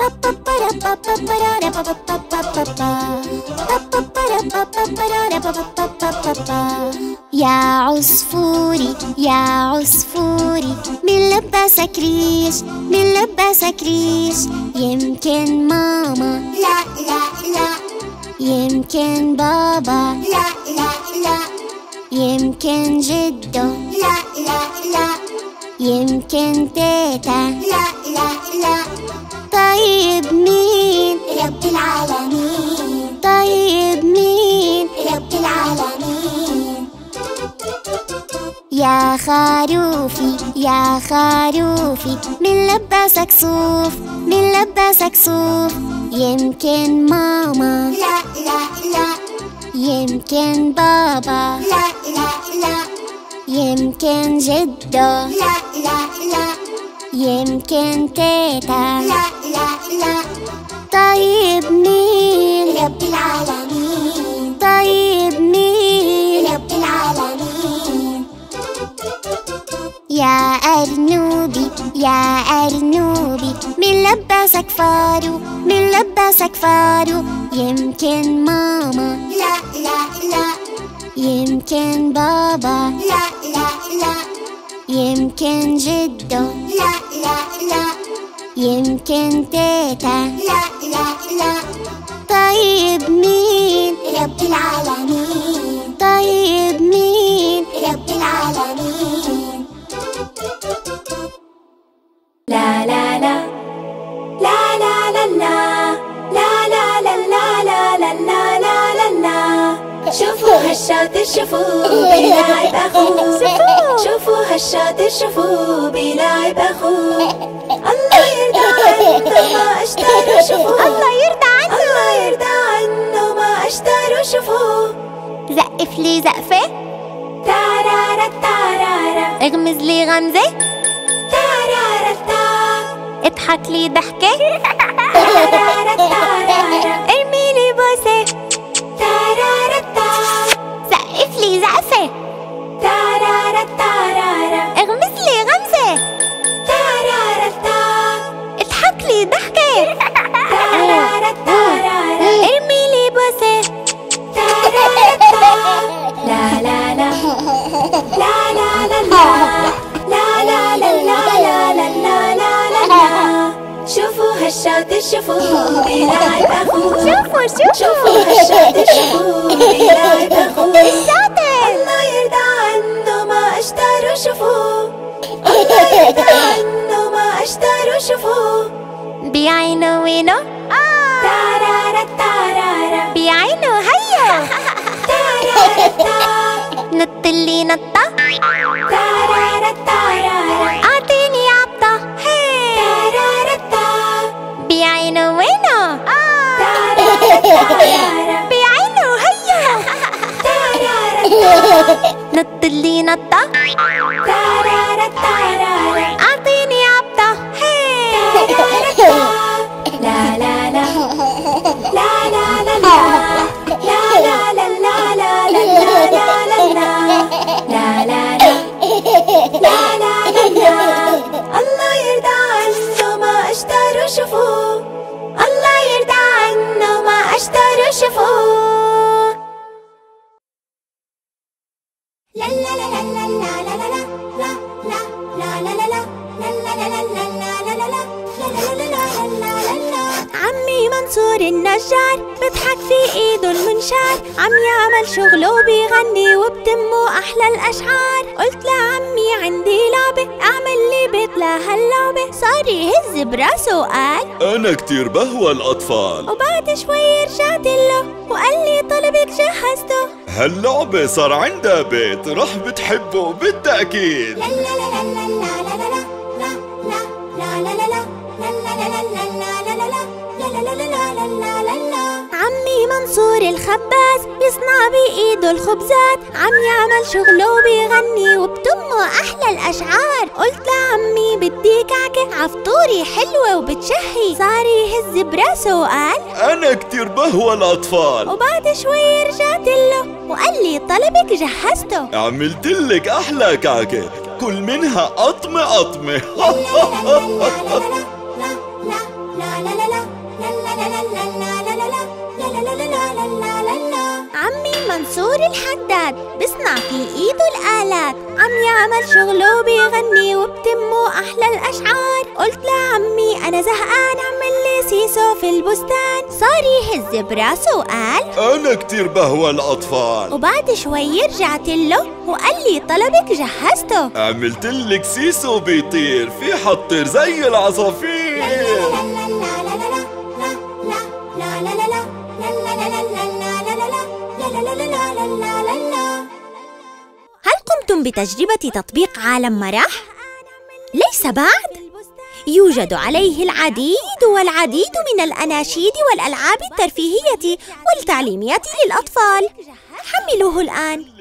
يا عصفوري يا عصفوري، من لبسك ريش من لبسك ريش. يمكن ماما لا لا لا، يمكن بابا لا لا لا، يمكن جده لا لا لا، يمكن تيتا لا لا لا. طيب مين؟ رب العالمين. طيب مين؟ رب العالمين. يا خروفي يا خروفي، من لبسك صوف من لبسك صوف. يمكن ماما لا لا لا، يمكن بابا لا لا لا، يمكن جده لا لا لا، يمكن تيتا لا لا لا. طيب مين؟ رب العالمين. طيب مين؟ رب العالمين. يا أرنوبي يا أرنوبي، من لبسك فارو من لبسك فارو. يمكن ماما لا لا لا، يمكن بابا لا لا لا، يمكن جده لا لا لا، يمكن تيتا لا لا لا. طيب مين؟ رب العالمين. طيب مين؟ رب العالمين. لا لا لا لا لا لا لا لا لا لا لا لا لا لا لا لا. شوفوا هالشاطر شوفوا بيلاعب أخوه. شوفوا هالشاطر شوفوا بيلاعب أخوه. الله يرضى عنه ما اشتروا شوفوا. الله يرضى عنه. الله يرضى عنه ما اشتروا شوفوا. زقف لي زقفة، تارارا تارارا. اغمز لي غمزة، تارارا تا. اضحك لي ضحكة، تارارا تارارا. ارمي لي بوسة، تارارا تا. زقف لي زقفة، تارارا تارارا. اغمز لي غمزة، تارارا تا. اضحك لي ضحكة، تارارا تارارا. ارمي لي بوسة. تارارا تا. لا لا لا لا لا لا لا لا لا لا لا لا لا لا. شوفوا هالشاطر شوفوا بيلاعب أخوه. شوفوا هالشاطر شوفوا بيلاعب أخوه. الشاطر. الله يرضى عنه ما اشتروا شوفوا. الله يرضى عنه ما اشتروا شوفوا. بعينه وينه، تارارا تارارا. بعينه هيا. تارارا تا. نط لي نطة، تارارا تارارا. اعطيني عبطة، هي. تارارا تا. بعينه وينه، تارارا تارارا. بعينه هيا. تارارا تا. نط لي نطة، تارارا تارارا. اعطيني عبطة، هي. تارارا تا. لا لا لا لا لا لا لا لا لا لا لا لا لا لا لا لا لا لا لا. الله يرضى عنه ما اشتروا شوفوا. الله يرضى عنه ما اشتروا شوفوا. لا لا لا لا لا لا لا لا لا لا لا لا لا لا لا لا لا لا لا. عمي منصور النجار بضحك في ايده المنشار، عم يعمل شغله وبيغني وبتمه احلى الاشعار. قلت لعمي عندي لعبة اعمل لي بيت لهاللعبة، صار يهز براسه وقال أنا كتير بهوى الأطفال. وبعد شوي رجعت له وقال لي طلبك جهزته. هاللعبة صار عندها بيت رح بتحبه بالتأكيد. لا لا لا لا لا لا لا لا لا لا لا عمي منصور الخباز بيصنع بإيده الخبزات، عم يعمل شغله وبيغني وبتمه أحلى الأشعار. قلت لعمي بدي كعكة عفطوري حلوة وبتشهي، صار يهز براسه وقال أنا كتير بهوى الأطفال. وبعد شوي رجعت له وقال لي طلبك جهزته. عملتلك أحلى كعكة، كل منها قطمة قطمة. لا لا لا لا لا لا لا لا لا لا عمي منصور الحداد بصنع في ايده الآلات، عم يعمل شغله وبيغني وبتمه أحلى الأشعار. قلت لعمي أنا زهقان اعمل لي سيسو في البستان، صار يهز براسه وقال أنا كتير بهوى الأطفال. وبعد شوي رجعت له وقال لي طلبك جهزته. عملتلك سيسو بيطير في حطر زي العصافير. هل قمتم بتجربة تطبيق عالم مرح؟ ليس بعد؟ يوجد عليه العديد والعديد من الأناشيد والألعاب الترفيهية والتعليمية للأطفال. حملوه الآن.